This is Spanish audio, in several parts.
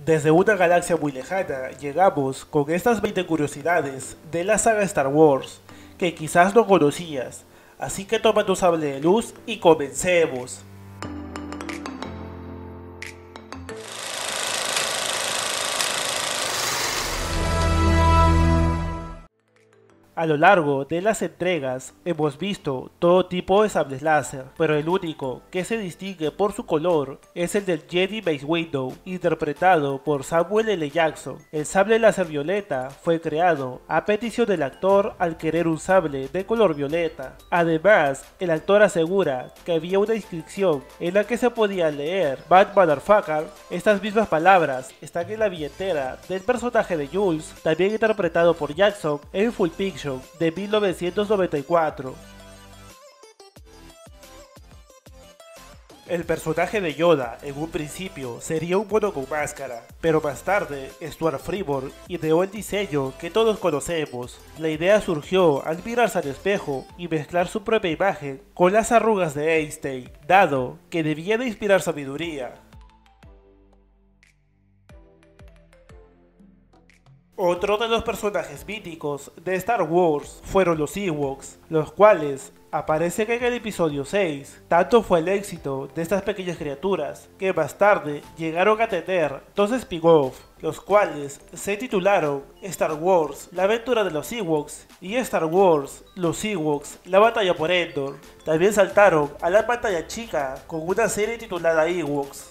Desde una galaxia muy lejana llegamos con estas 20 curiosidades de la saga Star Wars que quizás no conocías, así que toma tu sable de luz y comencemos. A lo largo de las entregas hemos visto todo tipo de sables láser, pero el único que se distingue por su color es el del Jedi Mace Windu, interpretado por Samuel L. Jackson. El sable láser violeta fue creado a petición del actor al querer un sable de color violeta. Además, el actor asegura que había una inscripción en la que se podía leer "Bad Motherfucker". Estas mismas palabras están en la billetera del personaje de Jules, también interpretado por Jackson en Full Picture de 1994. El personaje de Yoda en un principio sería un mono con máscara, pero más tarde Stuart Freeborn ideó el diseño que todos conocemos. La idea surgió al mirarse al espejo y mezclar su propia imagen con las arrugas de Einstein, dado que debía de inspirar sabiduría. Otro de los personajes míticos de Star Wars fueron los Ewoks, los cuales aparecen en el episodio 6. Tanto fue el éxito de estas pequeñas criaturas que más tarde llegaron a tener dos spin-off, los cuales se titularon Star Wars: La aventura de los Ewoks y Star Wars: Los Ewoks: La batalla por Endor. También saltaron a la pantalla chica con una serie titulada Ewoks.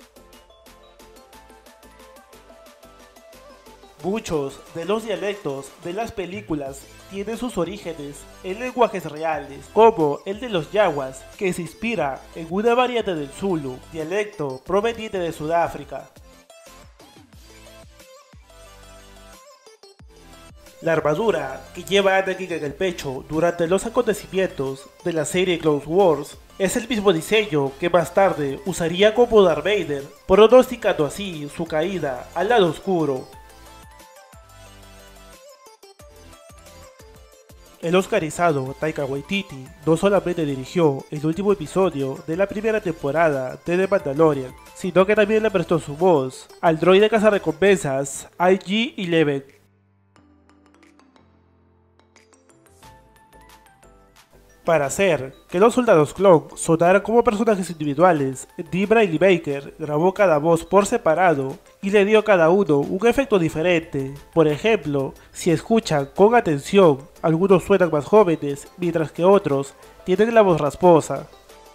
Muchos de los dialectos de las películas tienen sus orígenes en lenguajes reales, como el de los yaguas, que se inspira en una variante del Zulu, dialecto proveniente de Sudáfrica. La armadura que lleva Anakin en el pecho durante los acontecimientos de la serie Clone Wars es el mismo diseño que más tarde usaría como Darth Vader, pronosticando así su caída al lado oscuro. El oscarizado Taika Waititi no solamente dirigió el último episodio de la primera temporada de The Mandalorian, sino que también le prestó su voz al droide cazarrecompensas IG-11. Para hacer que los soldados clon sonaran como personajes individuales, Dee Bradley Baker grabó cada voz por separado y le dio a cada uno un efecto diferente. Por ejemplo, si escuchan con atención, algunos suenan más jóvenes, mientras que otros tienen la voz rasposa.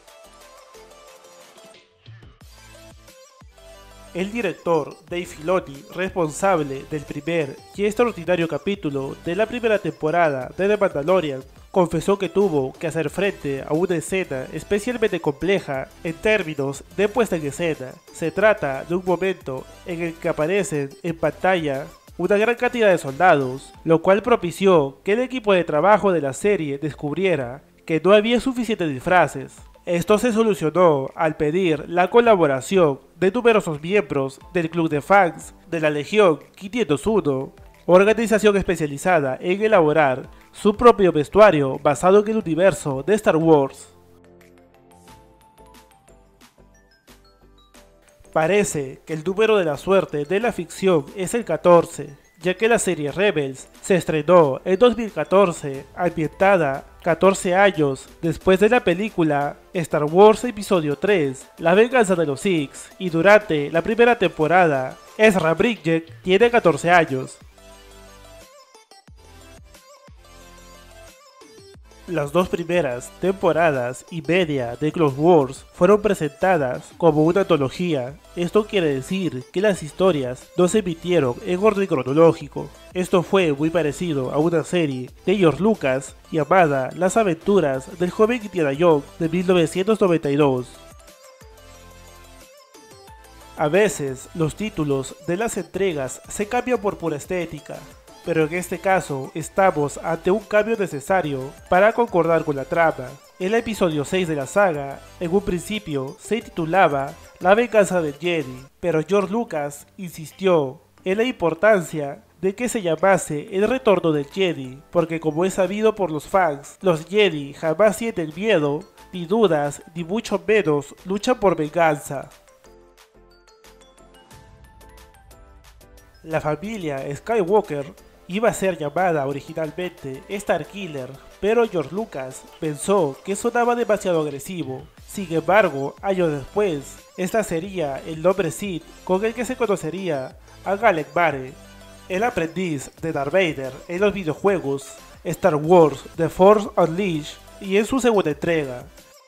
El director Dave Filoni, responsable del primer y extraordinario capítulo de la primera temporada de The Mandalorian, confesó que tuvo que hacer frente a una escena especialmente compleja en términos de puesta en escena. Se trata de un momento en el que aparecen en pantalla una gran cantidad de soldados, lo cual propició que el equipo de trabajo de la serie descubriera que no había suficientes disfraces. Esto se solucionó al pedir la colaboración de numerosos miembros del club de fans de la Legión 501, organización especializada en elaborar su propio vestuario basado en el universo de Star Wars. Parece que el número de la suerte de la ficción es el 14, ya que la serie Rebels se estrenó en 2014, ambientada 14 años después de la película Star Wars Episodio 3, La venganza de los Sith, y durante la primera temporada, Ezra Bridger tiene 14 años. Las dos primeras temporadas y media de Clone Wars fueron presentadas como una antología. Esto quiere decir que las historias no se emitieron en orden cronológico. Esto fue muy parecido a una serie de George Lucas llamada Las aventuras del joven Indiana Jones de 1992. A veces los títulos de las entregas se cambian por pura estética, pero en este caso estamos ante un cambio necesario para concordar con la trama. El episodio 6 de la saga, en un principio, se titulaba La venganza del Jedi, pero George Lucas insistió en la importancia de que se llamase El retorno del Jedi, porque como es sabido por los fans, los Jedi jamás sienten miedo, ni dudas, ni mucho menos luchan por venganza. La familia Skywalker iba a ser llamada originalmente Starkiller, pero George Lucas pensó que sonaba demasiado agresivo. Sin embargo, años después, esta sería el nombre Sith con el que se conocería a Galek Bane, el aprendiz de Darth Vader en los videojuegos Star Wars The Force Unleashed y en su segunda entrega.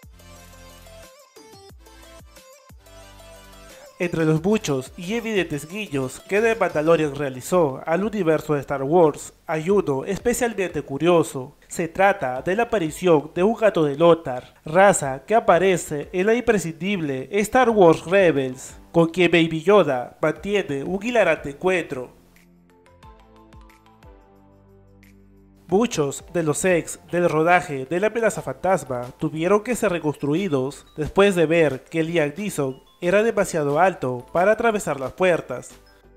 Entre los muchos y evidentes guiños que The Mandalorian realizó al universo de Star Wars, hay uno especialmente curioso. Se trata de la aparición de un gato de Lothar, raza que aparece en la imprescindible Star Wars Rebels, con quien Baby Yoda mantiene un hilarante encuentro. Muchos de los sets del rodaje de La amenaza fantasma tuvieron que ser reconstruidos después de ver que Liam Neeson era demasiado alto para atravesar las puertas.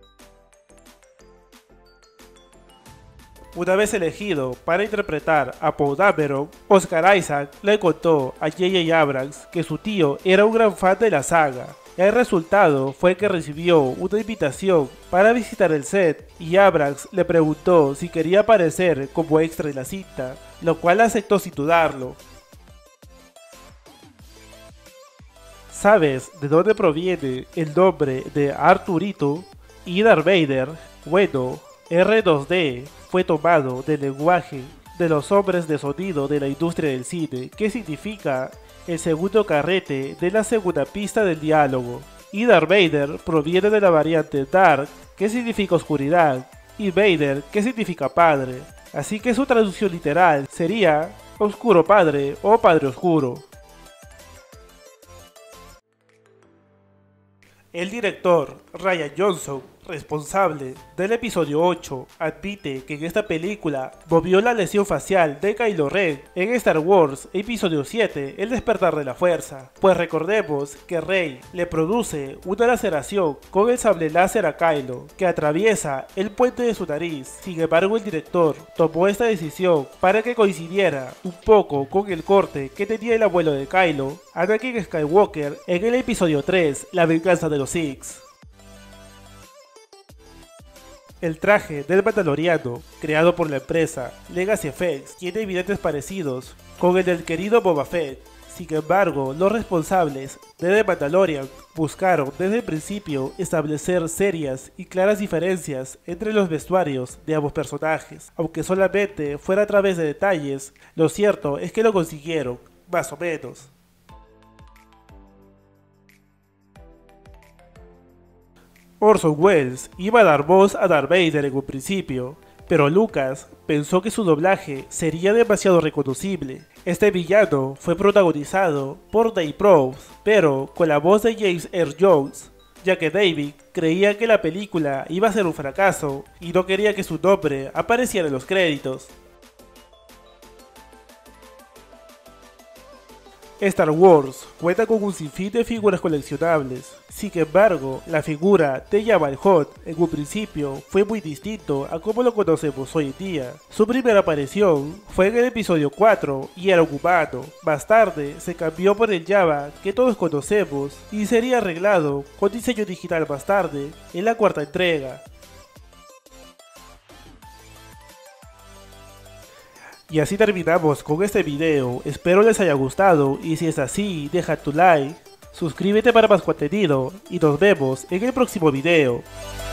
Una vez elegido para interpretar a Poe Dameron, Oscar Isaac le contó a J.J. Abrams que su tío era un gran fan de la saga. El resultado fue que recibió una invitación para visitar el set y Abrams le preguntó si quería aparecer como extra en la cinta, lo cual aceptó sin dudarlo. ¿Sabes de dónde proviene el nombre de Arturito y Darth Vader? Bueno, R2D fue tomado del lenguaje de los hombres de sonido de la industria del cine, que significa el segundo carrete de la segunda pista del diálogo, y Darth Vader proviene de la variante Dark, que significa oscuridad, y Vader, que significa padre, así que su traducción literal sería Oscuro Padre o Padre Oscuro. El director Rian Johnson, responsable del episodio 8, admite que en esta película movió la lesión facial de Kylo Ren en Star Wars episodio 7, El despertar de la fuerza, pues recordemos que Rey le produce una laceración con el sable láser a Kylo, que atraviesa el puente de su nariz. Sin embargo, el director tomó esta decisión para que coincidiera un poco con el corte que tenía el abuelo de Kylo, Anakin Skywalker, en el episodio 3, La venganza de los Sith. El traje del Mandaloriano, creado por la empresa Legacy Effects, tiene evidentes parecidos con el del querido Boba Fett. Sin embargo, los responsables de The Mandalorian buscaron desde el principio establecer serias y claras diferencias entre los vestuarios de ambos personajes. Aunque solamente fuera a través de detalles, lo cierto es que lo consiguieron, más o menos. Orson Welles iba a dar voz a Darth Vader en un principio, pero Lucas pensó que su doblaje sería demasiado reconocible. Este villano fue protagonizado por Dave Prowse, pero con la voz de James Earl Jones, ya que David creía que la película iba a ser un fracaso y no quería que su nombre apareciera en los créditos. Star Wars cuenta con un sinfín de figuras coleccionables. Sin embargo, la figura de Jabba the Hutt en un principio fue muy distinto a como lo conocemos hoy en día. Su primera aparición fue en el episodio 4 y era un humano. Más tarde se cambió por el Jabba que todos conocemos y sería arreglado con diseño digital más tarde en la cuarta entrega. Y así terminamos con este video, espero les haya gustado y si es así deja tu like, suscríbete para más contenido y nos vemos en el próximo video.